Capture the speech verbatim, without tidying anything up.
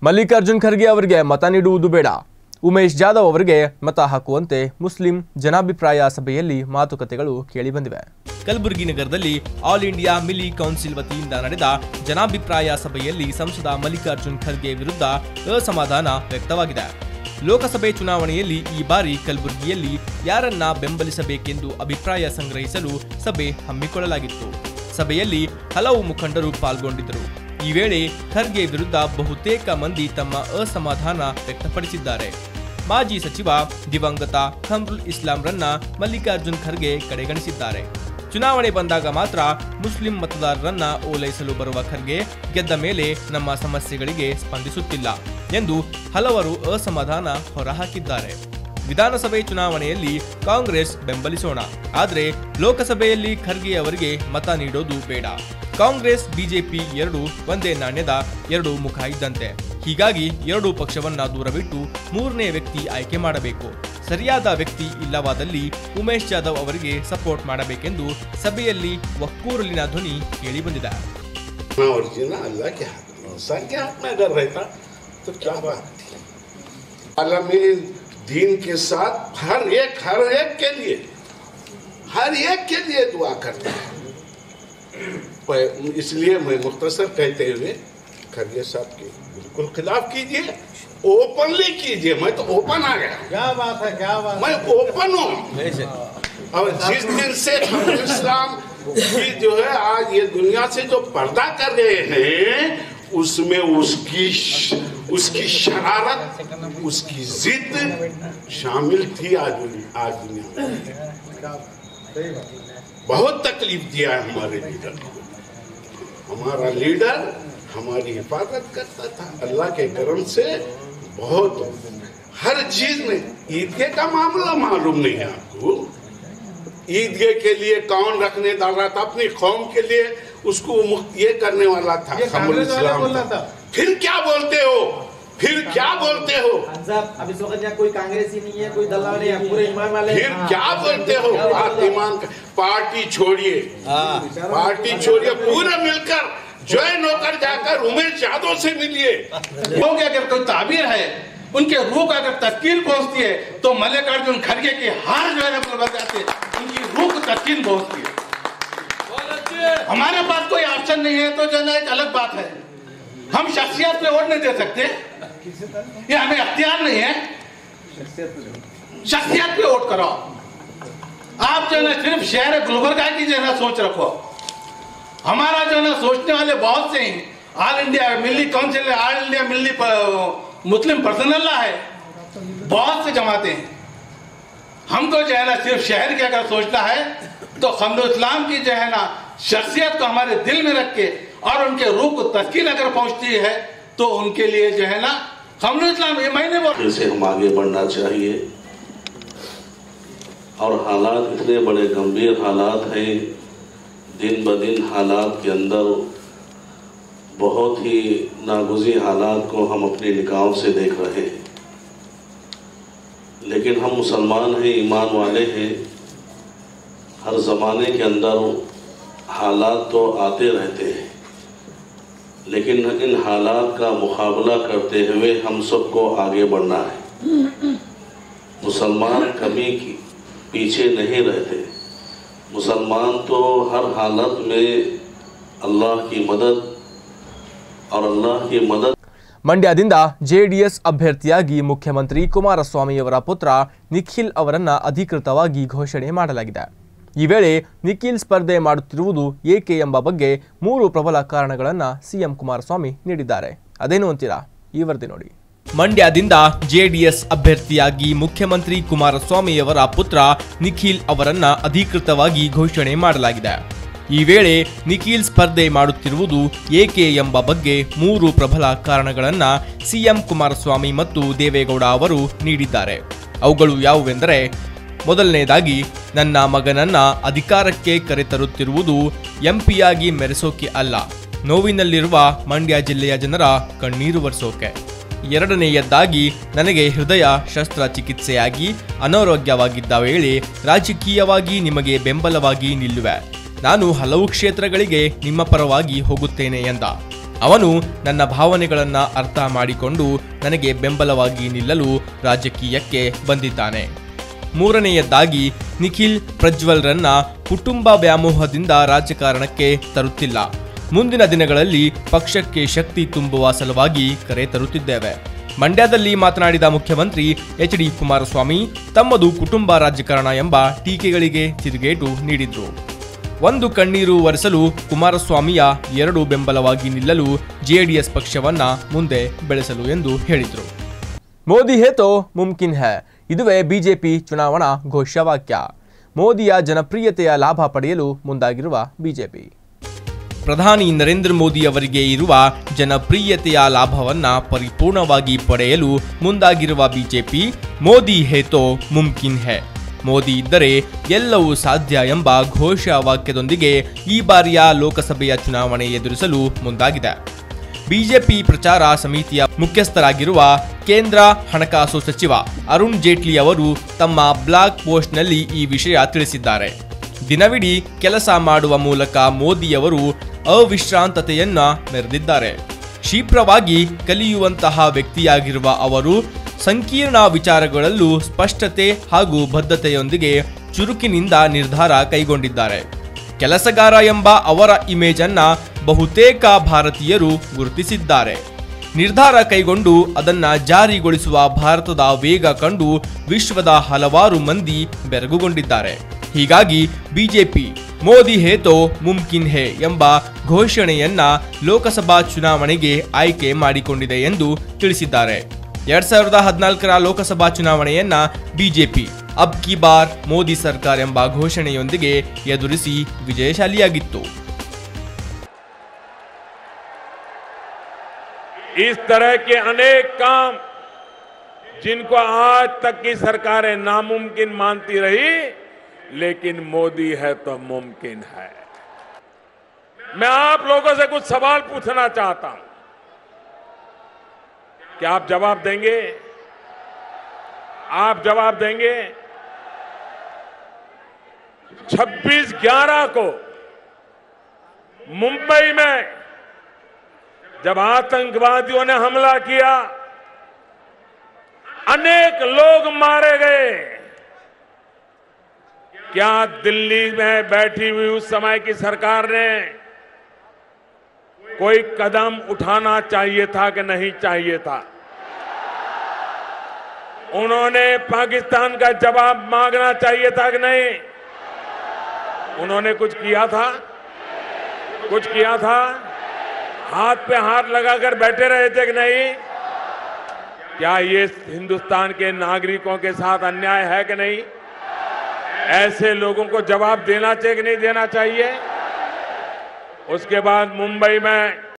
ಮಲ್ಲಿಕಾರ್ಜುನ್ ಖರ್ಗೆ ಅವರಿಗೆ ಮತ ನೀಡುವುದು ಬೇಡ, ಉಮೇಶ್ ಜಾಧವ್ ಅವರಿಗೆ ಮತ ಹಾಕುವಂತೆ ಮುಸ್ಲಿಂ ಜನಾಭಿಪ್ರಾಯ ಸಭೆಯಲ್ಲಿ ಮಾತುಕತೆಗಳು ಕೇಳಿಬಂದಿವೆ. ಕಲಬುರಗಿ ನಗರದಲ್ಲಿ ಆಲ್ ಇಂಡಿಯಾ ಮಿಲಿ ಕೌನ್ಸಿಲ್ ವತಿಯಿಂದ ನಡೆದ ಜನಾಭಿಪ್ರಾಯ ಸಭೆಯಲ್ಲಿ ಸಂಸದ ಮಲ್ಲಿಕಾರ್ಜುನ್ ಖರ್ಗೆ ವಿರುದ್ಧ ಅಸಮಾಧಾನ ವ್ಯಕ್ತವಾಗಿದೆ. ಲೋಕಸಭೆ ಚುನಾವಣೆಯಲ್ಲಿ ಈ ಬಾರಿ ಕಲಬುರಗಿಯಲ್ಲಿ ಯಾರನ್ನ ಬೆಂಬಲಿಸಬೇಕೆಂದು ಅಭಿಪ್ರಾಯ ಸಂಗ್ರಹಿಸಲು ಸಭೆ ಹಮ್ಮಿಕೊಳ್ಳಲಾಗಿತ್ತು. ಸಭೆಯಲ್ಲಿ ಹಲವು ಮುಖಂಡರು ಪಾಲ್ಗೊಂಡಿದ್ದರು. ಈ ವೇಳೆ ಖರ್ಗೆ ವಿರುದ್ಧ ಬಹುತೇಕ ಮಂದಿ ತಮ್ಮ ಅಸಮಾಧಾನ ವ್ಯಕ್ತಪಡಿಸಿದ್ದಾರೆ. ಮಾಜಿ ಸಚಿವ ದಿವಂಗತ ಖಮ್ರುಲ್ ಇಸ್ಲಾಂರನ್ನ ಮಲ್ಲಿಕಾರ್ಜುನ್ ಖರ್ಗೆ ಕಡೆಗಣಿಸಿದ್ದಾರೆ. ಚುನಾವಣೆ ಬಂದಾಗ ಮಾತ್ರ ಮುಸ್ಲಿಂ ಮತದಾರರನ್ನ ಓಲೈಸಲು ಬರುವ ಖರ್ಗೆ ಗೆದ್ದ ಮೇಲೆ ನಮ್ಮ ಸಮಸ್ಯೆಗಳಿಗೆ ಸ್ಪಂದಿಸುತ್ತಿಲ್ಲ ಎಂದು ಹಲವರು ಅಸಮಾಧಾನ ಹೊರಹಾಕಿದ್ದಾರೆ. ವಿಧಾನಸಭೆ ಚುನಾವಣೆಯಲ್ಲಿ ಕಾಂಗ್ರೆಸ್ ಬೆಂಬಲಿಸೋಣ, ಆದರೆ ಲೋಕಸಭೆಯಲ್ಲಿ ಖರ್ಗೆ ಅವರಿಗೆ ಮತ ನೀಡೋದು ಬೇಡ. ಕಾಂಗ್ರೆಸ್ ಬಿಜೆಪಿ ಎರಡು ಒಂದೇ ನಾಣ್ಯದ ಎರಡು ಮುಖ ಇದ್ದಂತೆ. ಹೀಗಾಗಿ ಎರಡೂ ಪಕ್ಷವನ್ನ ದೂರವಿಟ್ಟು ಮೂರನೇ ವ್ಯಕ್ತಿ ಆಯ್ಕೆ ಮಾಡಬೇಕು. ಸರಿಯಾದ ವ್ಯಕ್ತಿ ಇಲ್ಲವಾದಲ್ಲಿ ಉಮೇಶ್ ಜಾಧವ್ ಅವರಿಗೆ ಸಪೋರ್ಟ್ ಮಾಡಬೇಕೆಂದು ಸಭೆಯಲ್ಲಿ ಒಕ್ಕೂರಲಿನ ಧ್ವನಿ ಕೇಳಿಬಂದಿದೆ. दीन के साथ हर एक हर एक के लिए हर एक के लिए दुआ करता है. इसलिए मैं मुख्तसर कहते हुए खरगे साहब के बिल्कुल खिलाफ कीजिए, ओपनली कीजिए. मैं तो ओपन आ गया. क्या बात है, क्या बात. मैं ओपन हूँ. और जिस दिन से हम इस्लाम की जो है आज ये दुनिया से जो पर्दा कर रहे हैं, उसमें उसकी उसकी शरारत, उसकी जिद शामिल थी. आज आज दुनिया में बहुत तकलीफ दिया है हमारे लीडर. हमारा लीडर हमारी हिफाजत करता था. अल्लाह के करम से बहुत हर चीज में. ईदगाह का मामला मालूम नहीं है आपको? ईदगाह के लिए कौन रखने डाल रहा था अपनी कौम के लिए, उसको मुक्त ये करने वाला था खमरुल इस्लाम था. फिर क्या बोलते हो, फिर क्या बोलते हो? अब इस वक्त कोई कांग्रेसी नहीं है, कोई दलाल नहीं है, पूरे ईमान वाले. फिर क्या बोलते हो? बात ईमान का. पार्टी छोड़िए, पार्टी छोड़िए, पूरे मिलकर ज्वाइन होकर जाकर उमेश यादव से मिलिए. लोग अगर कोई ताबीर है, उनके रूह का अगर तस्कीन पहुंचती है तो मल्लिकार्जुन खरगे की हार जो है बदल जाती है, उनकी रूह को तस्कीन पहुंचती है. हमारे पास कोई ऑप्शन नहीं है तो जो है एक अलग बात है. हम शख्सियत पे वोट नहीं दे सकते, ये हमें अख्तियार नहीं है. शख्सियत पे वोट करो. आप जो है सिर्फ शहर गुलबर्गा की जो है सोच रखो. हमारा जो है सोचने वाले बहुत से हैं. All India Milli council, all India Milli Muslim personal है, बहुत से जमाते हैं. हमको जो है ना सिर्फ शहर के अगर सोचना है तो खमरुल इस्लाम की जो है ना शख्सियत को हमारे दिल में रख के और उनके रूह को तस्कीन अगर पहुंचती है तो उनके लिए जो है ना खमरुल इस्लाम ये महीने बोल से हम आगे बढ़ना चाहिए. और हालात इतने बड़े गंभीर हालात हैं, दिन ब दिन हालात के अंदर बहुत ही नागुज़ीर हालात को हम अपनी निगाहों से देख रहे हैं. लेकिन हम मुसलमान हैं, ईमान वाले हैं. हर ज़माने के अंदर हालात तो आते रहते हैं, लेकिन इन हालात का मुकाबला करते हुए हम सबको आगे बढ़ना है. मुसलमान कभी पीछे नहीं रहते. मुसलमान तो हर हालत में अल्लाह की मदद और अल्लाह की मदद. ಮಂಡ್ಯದಿಂದ ಜೆಡಿಎಸ್ ಅಭ್ಯರ್ಥಿಯಾಗಿ ಮುಖ್ಯಮಂತ್ರಿ ಕುಮಾರಸ್ವಾಮಿಯವರ ಪುತ್ರ ನಿಖಿಲ್ ಅವರನ್ನ ಅಧಿಕೃತವಾಗಿ ಘೋಷಣೆ ಮಾಡಲಾಗಿದೆ. ಈ ವೇಳೆ ನಿಖಿಲ್ ಸ್ಪರ್ಧೆ ಮಾಡುತ್ತಿರುವುದು ಏಕೆ ಎಂಬ ಬಗ್ಗೆ ಮೂರು ಪ್ರಬಲ ಕಾರಣಗಳನ್ನು ಸಿಎಂ ಕುಮಾರಸ್ವಾಮಿ ನೀಡಿದ್ದಾರೆ. ಅದೇನು ಅಂತೀರಾ? ಈ ವರದಿ ನೋಡಿ. ಮಂಡ್ಯದಿಂದ ಜೆಡಿಎಸ್ ಅಭ್ಯರ್ಥಿಯಾಗಿ ಮುಖ್ಯಮಂತ್ರಿ ಕುಮಾರಸ್ವಾಮಿಯವರ ಪುತ್ರ ನಿಖಿಲ್ ಅವರನ್ನ ಅಧಿಕೃತವಾಗಿ ಘೋಷಣೆ ಮಾಡಲಾಗಿದೆ. ಈ ವೇಳೆ ನಿಖಿಲ್ ಸ್ಪರ್ಧೆ ಮಾಡುತ್ತಿರುವುದು ಏಕೆ ಎಂಬ ಬಗ್ಗೆ ಮೂರು ಪ್ರಬಲ ಕಾರಣಗಳನ್ನು ಸಿಎಂ ಕುಮಾರಸ್ವಾಮಿ ಮತ್ತು ದೇವೇಗೌಡ ಅವರು ನೀಡಿದ್ದಾರೆ. ಅವುಗಳು ಯಾವುವೆಂದರೆ, ಮೊದಲನೇದಾಗಿ ನನ್ನ ಮಗನನ್ನ ಅಧಿಕಾರಕ್ಕೆ ಕರೆತರುತ್ತಿರುವುದು ಎಂಪಿಯಾಗಿ ಮೆರೆಸೋಕೆ ಅಲ್ಲ, ನೋವಿನಲ್ಲಿರುವ ಮಂಡ್ಯ ಜಿಲ್ಲೆಯ ಜನರ ಕಣ್ಣೀರು ಒರೆಸೋಕೆ. ಎರಡನೆಯದಾಗಿ ನನಗೆ ಹೃದಯ ಶಸ್ತ್ರಚಿಕಿತ್ಸೆಯಾಗಿ ಅನಾರೋಗ್ಯವಾಗಿದ್ದ ವೇಳೆ ರಾಜಕೀಯವಾಗಿ ನಿಮಗೆ ಬೆಂಬಲವಾಗಿ ನಿಲ್ಲುವೆ. ನಾನು ಹಲವು ಕ್ಷೇತ್ರಗಳಿಗೆ ನಿಮ್ಮ ಪರವಾಗಿ ಹೋಗುತ್ತೇನೆ ಎಂದ. ಅವನು ನನ್ನ ಭಾವನೆಗಳನ್ನು ಅರ್ಥ ಮಾಡಿಕೊಂಡು ನನಗೆ ಬೆಂಬಲವಾಗಿ ನಿಲ್ಲಲು ರಾಜಕೀಯಕ್ಕೆ ಬಂದಿದ್ದಾನೆ. ಮೂರನೆಯದಾಗಿ ನಿಖಿಲ್ ಪ್ರಜ್ವಲ್ರನ್ನ ಕುಟುಂಬ ವ್ಯಾಮೋಹದಿಂದ ರಾಜಕಾರಣಕ್ಕೆ ತರುತ್ತಿಲ್ಲ. ಮುಂದಿನ ದಿನಗಳಲ್ಲಿ ಪಕ್ಷಕ್ಕೆ ಶಕ್ತಿ ತುಂಬುವ ಸಲುವಾಗಿ ಕರೆ ತರುತ್ತಿದ್ದೇವೆ. ಮಂಡ್ಯದಲ್ಲಿ ಮಾತನಾಡಿದ ಮುಖ್ಯಮಂತ್ರಿ ಎಚ್ ಡಿ ಕುಮಾರಸ್ವಾಮಿ ತಮ್ಮದು ಕುಟುಂಬ ರಾಜಕಾರಣ ಎಂಬ ಟೀಕೆಗಳಿಗೆ ತಿರುಗೇಟು ನೀಡಿದ್ರು. ಒಂದು ಕಣ್ಣೀರು ಒರೆಸಲು ಕುಮಾರಸ್ವಾಮಿಯ ಎರಡು ಬೆಂಬಲವಾಗಿ ನಿಲ್ಲಲು ಜೆಡಿಎಸ್ ಪಕ್ಷವನ್ನ ಮುಂದೆ ಬೆಳೆಸಲು ಎಂದು ಹೇಳಿದರು. ಮೋದಿ ಹೇ ತೋ ಮುಮ್ಕಿನ್ ಹೈ, ಇದುವೇ ಬಿಜೆಪಿ ಚುನಾವಣಾ ಘೋಷವಾಕ್ಯ. ಮೋದಿಯ ಜನಪ್ರಿಯತೆಯ ಲಾಭ ಪಡೆಯಲು ಮುಂದಾಗಿರುವ ಬಿಜೆಪಿ. ಪ್ರಧಾನಿ ನರೇಂದ್ರ ಮೋದಿ ಅವರಿಗೆ ಇರುವ ಜನಪ್ರಿಯತೆಯ ಲಾಭವನ್ನ ಪರಿಪೂರ್ಣವಾಗಿ ಪಡೆಯಲು ಮುಂದಾಗಿರುವ ಬಿಜೆಪಿ ಮೋದಿ ಹೇ ತೋ ಮುಮ್ಕಿನ್ ಹೈ, ಮೋದಿ ಇದ್ದರೆ ಎಲ್ಲವೂ ಸಾಧ್ಯ ಎಂಬ ಘೋಷವಾಕ್ಯದೊಂದಿಗೆ ಈ ಬಾರಿಯ ಲೋಕಸಭೆಯ ಚುನಾವಣೆ ಎದುರಿಸಲು ಮುಂದಾಗಿದೆ. ಬಿಜೆಪಿ ಪ್ರಚಾರ ಸಮಿತಿಯ ಮುಖ್ಯಸ್ಥರಾಗಿರುವ ಕೇಂದ್ರ ಹಣಕಾಸು ಸಚಿವ ಅರುಣ್ ಜೇಟ್ಲಿ ಅವರು ತಮ್ಮ ಬ್ಲಾಗ್ ಪೋಸ್ಟ್ನಲ್ಲಿ ಈ ವಿಷಯ ತಿಳಿಸಿದ್ದಾರೆ. ದಿನವಿಡೀ ಕೆಲಸ ಮಾಡುವ ಮೂಲಕ ಮೋದಿಯವರು ಅವಿಶ್ರಾಂತತೆಯನ್ನ ಮೆರೆದಿದ್ದಾರೆ. ಶೀಘ್ರವಾಗಿ ಕಲಿಯುವಂತಹ ವ್ಯಕ್ತಿಯಾಗಿರುವ ಅವರು ಸಂಕೀರ್ಣ ವಿಚಾರಗಳಲ್ಲೂ ಸ್ಪಷ್ಟತೆ ಹಾಗೂ ಬದ್ಧತೆಯೊಂದಿಗೆ ಚುರುಕಿನಿಂದ ನಿರ್ಧಾರ ಕೈಗೊಂಡಿದ್ದಾರೆ. ಕೆಲಸಗಾರ ಎಂಬ ಅವರ ಇಮೇಜ್ ಅನ್ನ ಬಹುತೇಕ ಭಾರತೀಯರು ಗುರುತಿಸಿದ್ದಾರೆ. ನಿರ್ಧಾರ ಕೈಗೊಂಡು ಅದನ್ನ ಜಾರಿಗೊಳಿಸುವ ಭಾರತದ ವೇಗ ಕಂಡು ವಿಶ್ವದ ಹಲವಾರು ಮಂದಿ ಬೆರಗುಗೊಂಡಿದ್ದಾರೆ. ಹೀಗಾಗಿ ಬಿಜೆಪಿ ಮೋದಿ ಹೇ ತೋ ಮುಮ್ಕಿನ್ ಹೇ ಎಂಬ ಘೋಷಣೆಯನ್ನ ಲೋಕಸಭಾ ಚುನಾವಣೆಗೆ ಆಯ್ಕೆ ಮಾಡಿಕೊಂಡಿದೆ ಎಂದು ತಿಳಿಸಿದ್ದಾರೆ. ಎರಡ್ ಸಾವಿರದ ಹದಿನಾಲ್ಕರ ಲೋಕಸಭಾ ಚುನಾವಣೆಯನ್ನ ಬಿಜೆಪಿ ಅಬ್ ಕಿ ಬಾರ್ ಮೋದಿ ಸರ್ಕಾರ ಎಂಬ ಘೋಷಣೆಯೊಂದಿಗೆ ಎದುರಿಸಿ ವಿಜಯಶಾಲಿಯಾಗಿತ್ತು. इस तरह के अनेक काम जिनको आज तक की सरकारें नामुमकिन मानती रही, लेकिन मोदी है तो मुमकिन है। मैं आप लोगों से कुछ सवाल पूछना चाहता हूं, क्या आप जवाब देंगे? आप जवाब देंगे? छब्बीस ग्यारह को मुंबई में जब आतंकवादियों ने हमला किया, अनेक लोग मारे गए, क्या दिल्ली में बैठी हुई उस समय की सरकार ने कोई कदम उठाना चाहिए था कि नहीं चाहिए था? उन्होंने पाकिस्तान का जवाब मांगना चाहिए था कि नहीं? उन्होंने कुछ किया था? कुछ किया था? हाथ पे हाथ लगाकर बैठे रहे थे कि नहीं? क्या ये हिंदुस्तान के नागरिकों के साथ अन्याय है कि नहीं? ऐसे लोगों को जवाब देना चाहिए कि नहीं देना चाहिए? उसके बाद मुंबई में